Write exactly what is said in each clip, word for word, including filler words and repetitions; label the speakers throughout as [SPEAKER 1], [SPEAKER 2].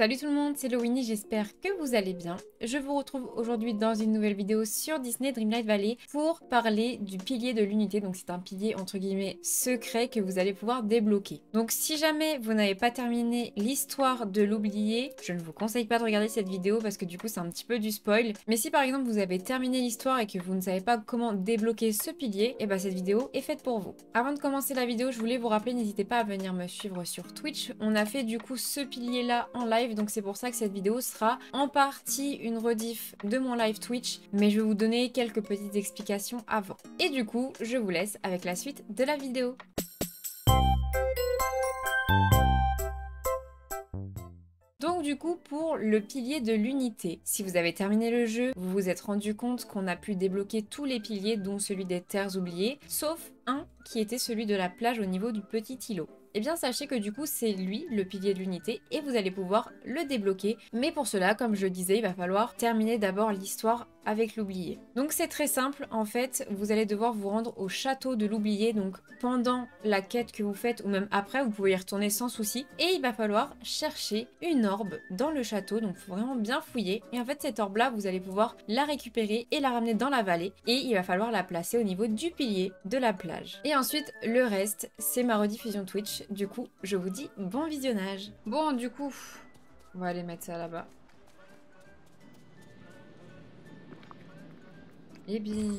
[SPEAKER 1] Salut tout le monde, c'est Lowini, j'espère que vous allez bien. Je vous retrouve aujourd'hui dans une nouvelle vidéo sur Disney Dreamlight Valley pour parler du pilier de l'unité. Donc c'est un pilier entre guillemets secret que vous allez pouvoir débloquer. Donc si jamais vous n'avez pas terminé l'histoire de l'oublié, je ne vous conseille pas de regarder cette vidéo parce que du coup c'est un petit peu du spoil. Mais si par exemple vous avez terminé l'histoire et que vous ne savez pas comment débloquer ce pilier, et bah cette vidéo est faite pour vous. Avant de commencer la vidéo, je voulais vous rappeler, n'hésitez pas à venir me suivre sur Twitch. On a fait du coup ce pilier là en live. Donc c'est pour ça que cette vidéo sera en partie une rediff de mon live Twitch, mais je vais vous donner quelques petites explications avant. Et du coup, je vous laisse avec la suite de la vidéo. Donc du coup, pour le pilier de l'unité, si vous avez terminé le jeu, vous vous êtes rendu compte qu'on a pu débloquer tous les piliers, dont celui des terres oubliées, sauf un qui était celui de la plage au niveau du petit îlot. Eh bien sachez que du coup c'est lui le pilier de l'unité et vous allez pouvoir le débloquer. Mais pour cela, comme je le disais, il va falloir terminer d'abord l'histoire avec l'oublié. Donc c'est très simple, en fait, vous allez devoir vous rendre au château de l'oublié, donc pendant la quête que vous faites ou même après, vous pouvez y retourner sans souci. Et il va falloir chercher une orbe dans le château, donc il faut vraiment bien fouiller. Et en fait cette orbe là, vous allez pouvoir la récupérer et la ramener dans la vallée et il va falloir la placer au niveau du pilier de la plage. Et ensuite le reste, c'est ma rediffusion Twitch. Du coup, je vous dis bon visionnage. Bon, du coup, on va aller mettre ça là-bas. Et bim.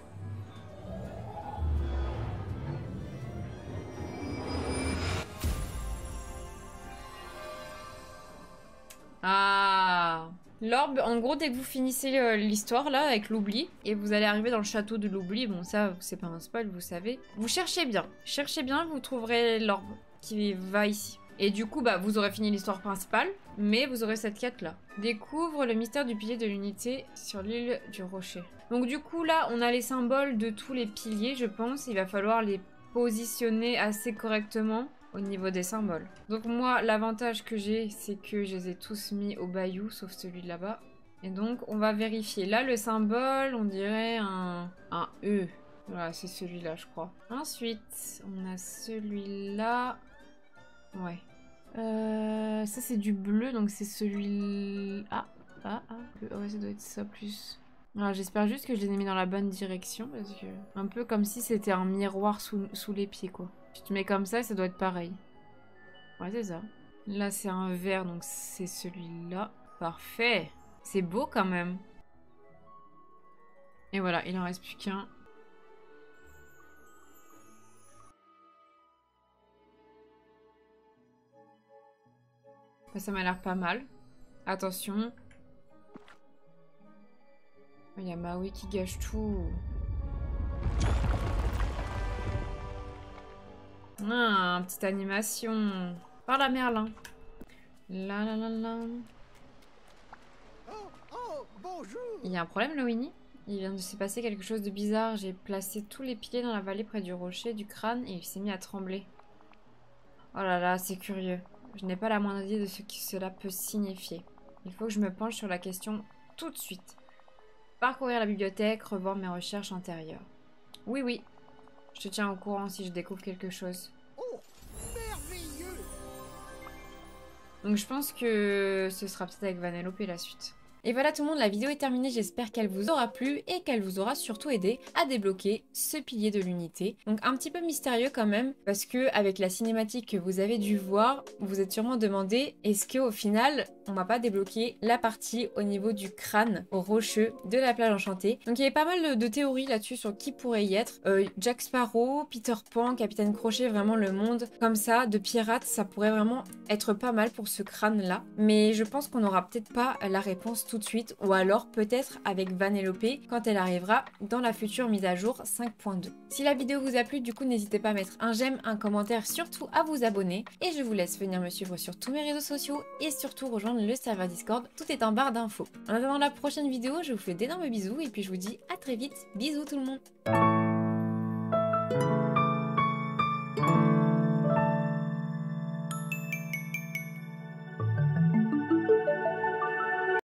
[SPEAKER 1] Ah, l'orbe, en gros, dès que vous finissez euh, l'histoire là avec l'oubli et vous allez arriver dans le château de l'oubli, bon ça c'est pas un spoil, vous savez. Vous cherchez bien, cherchez bien, vous trouverez l'orbe qui va ici. Et du coup, bah, vous aurez fini l'histoire principale, mais vous aurez cette quête là. Découvre le mystère du pilier de l'unité sur l'île du rocher. Donc du coup là, on a les symboles de tous les piliers, je pense. Il va falloir les positionner assez correctement au niveau des symboles. Donc moi, l'avantage que j'ai, c'est que je les ai tous mis au bayou, sauf celui de là-bas. Et donc, on va vérifier. Là, le symbole, on dirait un, un E. Voilà, c'est celui-là, je crois. Ensuite, on a celui-là. Ouais. Euh, ça, c'est du bleu, donc c'est celui... Ah, ah, ah. Ouais, ça doit être ça plus... Alors, j'espère juste que je les ai mis dans la bonne direction, parce que... Un peu comme si c'était un miroir sous, sous les pieds, quoi. Si tu mets comme ça, ça doit être pareil. Ouais, c'est ça. Là, c'est un vert, donc c'est celui-là. Parfait. C'est beau, quand même. Et voilà, il en reste plus qu'un. Ça m'a l'air pas mal. Attention. Il y a Maui qui gâche tout. Ah, petite animation. Par la Merlin. La la la la.
[SPEAKER 2] Oh, oh, bonjour.
[SPEAKER 1] Il y a un problème, Lowini? Il vient de se passer quelque chose de bizarre. J'ai placé tous les piliers dans la vallée près du rocher du crâne et il s'est mis à trembler. Oh là là, c'est curieux. Je n'ai pas la moindre idée de ce que cela peut signifier. Il faut que je me penche sur la question tout de suite. Parcourir la bibliothèque, revoir mes recherches antérieures. Oui, oui. Je te tiens au courant si je découvre quelque chose.
[SPEAKER 2] Oh, merveilleux.
[SPEAKER 1] Donc je pense que ce sera peut-être avec Vanellope la suite. Et voilà tout le monde, la vidéo est terminée, j'espère qu'elle vous aura plu et qu'elle vous aura surtout aidé à débloquer ce pilier de l'unité. Donc un petit peu mystérieux quand même, parce que avec la cinématique que vous avez dû voir, vous vous êtes sûrement demandé, est-ce qu'au final, on va pas débloquer la partie au niveau du crâne rocheux de la plage enchantée. Donc il y avait pas mal de théories là-dessus sur qui pourrait y être. Euh, Jack Sparrow, Peter Pan, Capitaine Crochet, vraiment le monde comme ça, de pirates, ça pourrait vraiment être pas mal pour ce crâne-là. Mais je pense qu'on n'aura peut-être pas la réponse tout de suite, ou alors peut-être avec Vanellope quand elle arrivera dans la future mise à jour cinq point deux. Si la vidéo vous a plu, du coup n'hésitez pas à mettre un j'aime, un commentaire, surtout à vous abonner, et je vous laisse venir me suivre sur tous mes réseaux sociaux et surtout rejoindre le serveur Discord, tout est en barre d'infos. En attendant la prochaine vidéo, je vous fais d'énormes bisous et puis je vous dis à très vite, bisous tout le monde.